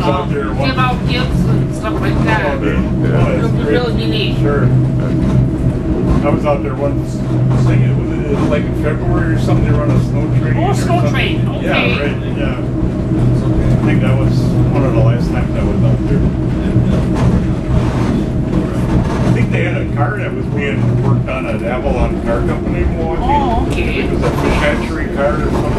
was out there give once. out gifts and stuff like that. Oh, Yeah. It'll that's be great. really neat. Sure. I was out there once singing. Was it like in February or something? They run a snow train. Oh, or snow something? train, okay. Yeah, right. Yeah. I think that was one of the last times I was out there. I think they had a car that was being worked on at Avalon Car Company in Milwaukee. Oh, okay. It was a fish hatchery car or something.